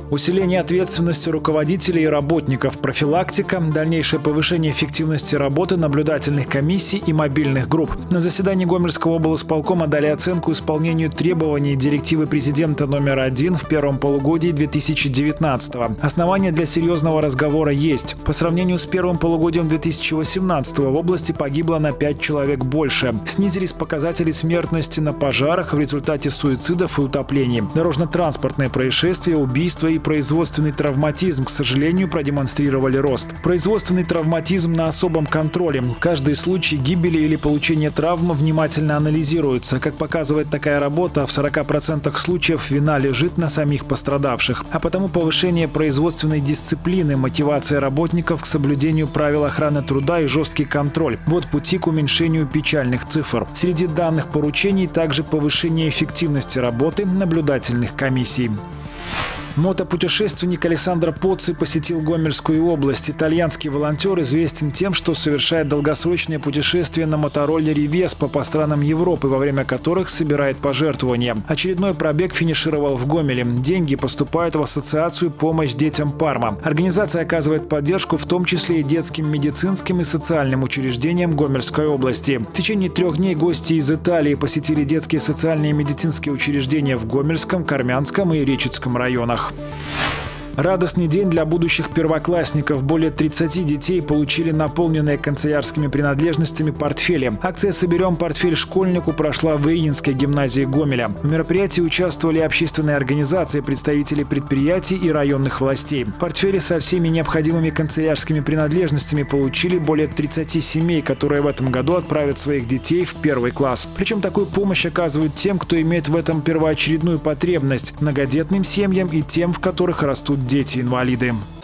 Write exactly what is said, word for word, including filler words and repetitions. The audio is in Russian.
Усиление ответственности руководителей и работников, профилактика, дальнейшее повышение эффективности работы наблюдательных комиссий и мобильных групп. На заседании Гомельского облсполкома дали оценку исполнению требований директивы президента номер один в первом полугодии две тысячи девятнадцатого. Основания для серьезного разговора есть. По сравнению с первым полугодием две тысячи восемнадцатого в области погибло на пять человек больше. Снизились показатели смертности на пожарах в результате суицидов и утоплений. Дорожно-транспортные происшествия, убийства и производственный травматизм, к сожалению, продемонстрировали рост. Производственный травматизм на особом контроле. Каждый случай гибели или получения травмы внимательно анализируется. Как показывает такая работа, в сорока процентах случаев вина лежит на самих пострадавших. А потому повышение производственной дисциплины, мотивация работников к соблюдению правил охраны труда и жесткий контроль. Вот пути к уменьшению печальных цифр. Среди данных поручений также повышение эффективности работы наблюдательных комиссий. Мотопутешественник Алессандро Поцци посетил Гомельскую область. Итальянский волонтер известен тем, что совершает долгосрочные путешествия на мотороллере Веспа по странам Европы, во время которых собирает пожертвования. Очередной пробег финишировал в Гомеле. Деньги поступают в ассоциацию «Помощь детям Парма». Организация оказывает поддержку в том числе и детским медицинским и социальным учреждениям Гомельской области. В течение трех дней гости из Италии посетили детские социальные и медицинские учреждения в Гомельском, Кармянском и Речицком районах. Радостный день для будущих первоклассников. Более тридцати детей получили наполненные канцелярскими принадлежностями портфели. Акция «Соберем портфель школьнику» прошла в Иринской гимназии Гомеля. В мероприятии участвовали общественные организации, представители предприятий и районных властей. Портфели со всеми необходимыми канцелярскими принадлежностями получили более тридцати семей, которые в этом году отправят своих детей в первый класс. Причем такую помощь оказывают тем, кто имеет в этом первоочередную потребность – многодетным семьям и тем, в которых растут дети-инвалиды.